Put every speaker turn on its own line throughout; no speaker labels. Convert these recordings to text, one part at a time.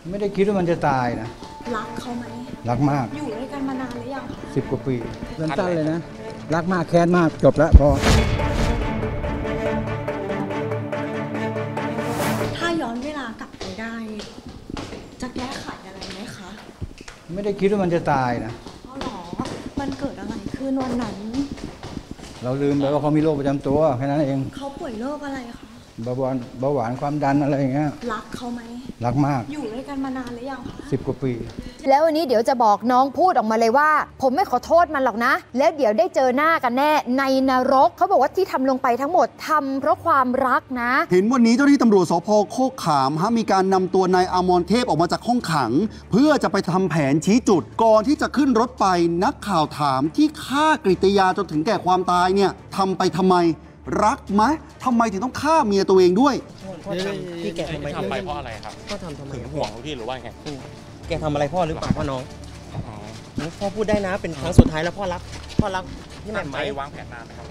ไม่ได้คิดว่ามันจะตายนะ
รักเขาไหม
รักมาก
อยู่ด้วยกันมานานหรือยังคะ
10 กว่าปีสั้นๆเลยนะรักมากแค้นมากจบแล้วพอ
ถ้าย้อนเวลากลับไปได้จะแก้ไขอะไรไหมคะ
ไม่ได้คิดว่ามันจะตายนะ
เพราะหรอมันเกิดอะไรขึ้นวันนั้น
เราลืมไปว่าเขามีโรคประจำตัวแค่นั้นเอง
เขาป่วยโรคอะไรคะ
เบาหวานความดันอะไรอย่างเงี้ย
รักเขาไหม
รักมาก
อยู่ด้วยกันมานานหรือยังคะ
10 กว่าปี
แล้ววันนี้เดี๋ยวจะบอกน้องพูดออกมาเลยว่าผมไม่ขอโทษมันหรอกนะแล้วเดี๋ยวได้เจอหน้ากันแน่ในนรกเขาบอกว่าที่ทำลงไปทั้งหมดทำเพราะความรักนะ
เห็นวันนี้เจ้าหน้าที่ตำรวจสภ.โคกขามมีการนำตัวนายอมรเทพออกมาจากห้องขังเพื่อจะไปทำแผนชี้จุดก่อนที่จะขึ้นรถไปนักข่าวถามที่ฆ่ากฤตยาจนถึงแก่ความตายเนี่ยทำไปทำไมรักไหมทำไมถึงต้องฆ่าเมียตัวเองด้วย
ที่แกทำไปเพราะอะไรครับ
พ่อทำไม
ห่วงพี่หรือว่าไง
แกทำอะไรพ่อหรือเปล่าพ่อน้องพ่อพูดได้นะเป็นครั้งสุดท้ายแล้วพ่อรักพี่แหม่มไหม
วางแผนนานไหมครับ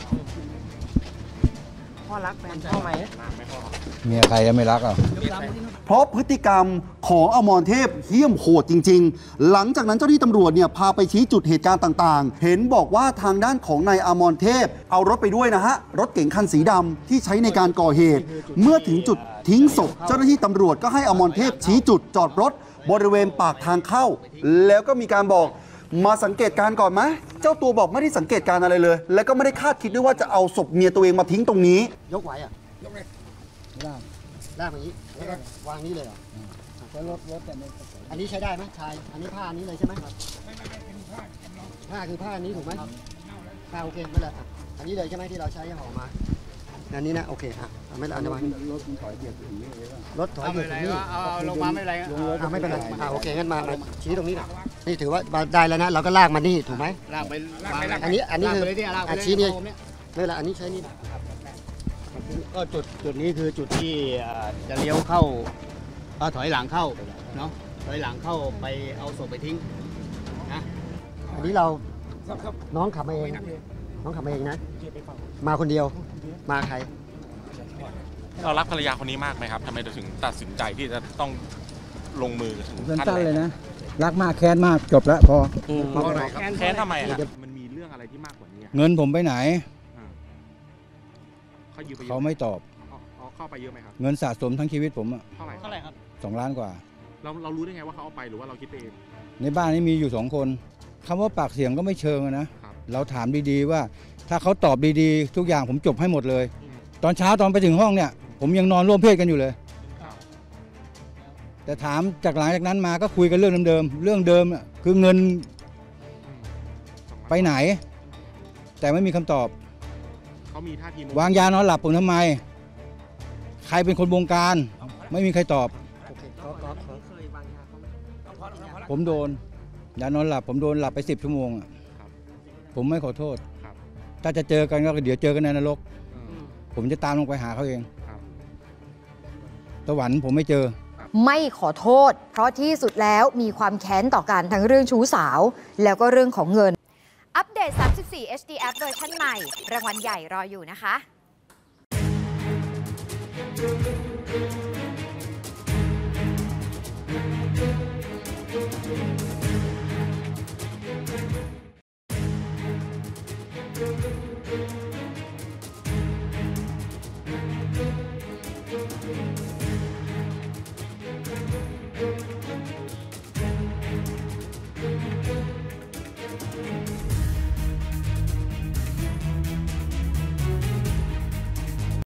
พ่อรักแฟนพ่อไหม
เมียใครจะไม่รักอ่ะ
เพราะพฤติกรรมของอมรเทพเหี้ยมโหดจริงๆหลังจากนั้นเจ้าหน้าที่ตำรวจเนี่ยพาไปชี้จุดเหตุการณ์ต่างๆเห็นบอกว่าทางด้านของนายอมรเทพเอารถไปด้วยนะฮะรถเก๋งคันสีดำที่ใช้ในการก่อเหตุเมื่อถึงจุดทิ้งศพเจ้าหน้าที่ตำรวจก็ให้อมรเทพชี้จุดจอดรถบริเวณปากทางเข้าแล้วก็มีการบอกมาสังเกตการก่อนไหมเจ้าตัวบอกไม่ได้สังเกตการอะไรเลยและก็ไม่ได้คาดคิดด้วยว่าจะเอาศพเมียตัวเองมาทิ้งตรงนี้
ยกไหวอ่ะยกเลยลากอย่างนี้แล้วก็วางนี้เลยเหรอรถอันนี้ใช้ได้ไหมชายอันนี้ผ้าอันนี้เลยใช่ไหมผ้าคือผ้าอันนี้ถูกไหมผ้าโอเคไม่เลยอันนี้เลยใช่ไหมที่เราใช้ห่อมาอันนี้นะโอเคอ่ะไม่ละอันนี้
รถถอยเบียดถึงนี่
รถถอยเบียดถึงนี่
ลงมาไม่เป็นไร
ไม่เป็นไรโอเคงั้นมาชี้ตรงนี้นี่ถือว่าได้แล้วนะเราก็ลากมานี่ถูกไหม
ลากไป
อันนี้คือชี้นี่ไม่ละอันนี้ใช้นี่
ก็จุดนี้คือจุดที่จะเลี้ยวเข้าถอยหลังเข้าเนาะถอยหลังเข้าไปเอาศพไปทิ้งนะ
อันนี้เราน้องขับมาเองนะมาคนเดียวมาใคร
เรารักภรรยาคนนี้มากไหมครับทำไมถึงตัดสินใจที่จะต้องลงมือถึง
ขั้นเลยนะรักมากแค้นมากจบแล้วพอ
แค้นทำไมครับมันมีเรื่องอะไรที่มากกว่านี้
เงินผมไปไหน
เขา
ไม่ตอบ
เข้าไปเยอะไหมครับ
เงินสะสมทั้งชีวิตผม
เท่าไหร่ครับ
2 ล้านกว่า
เรารู้ได้ไงว่าเขาเอาไปหรือว่าเราคิดเอง
ในบ้านนี้มีอยู่2 คนคำว่าปากเสียงก็ไม่เชิงนะเราถามดีๆว่าถ้าเขาตอบดีๆทุกอย่างผมจบให้หมดเลยตอนเช้าตอนไปถึงห้องเนี่ยผมยังนอนร่วมเพศกันอยู่เลยแต่ถามจากหลังจากนั้นมาก็คุยกันเรื่องเดิมเรื่องเดิมคือเงินไปไหนแต่ไม่มีคำตอบ
เขามีท่าที
วางยานอนหลับผมทำไมใครเป็นคนบงการไม่มีใครตอบผมโดนยานอนหลับผมโดนหลับไป10 ชั่วโมงผมไม่ขอโทษถ้าจะเจอกันก็เดี๋ยวเจอกันในนรกผมจะตามลงไปหาเขาเองสวรรค์ผมไม่เจอ
ไม่ขอโทษเพราะที่สุดแล้วมีความแค้นต่อกันทั้งเรื่องชู้สาวแล้วก็เรื่องของเงินอัปเดต34 HD App เวอร์ชันใหม่รางวัลใหญ่รออยู่นะคะ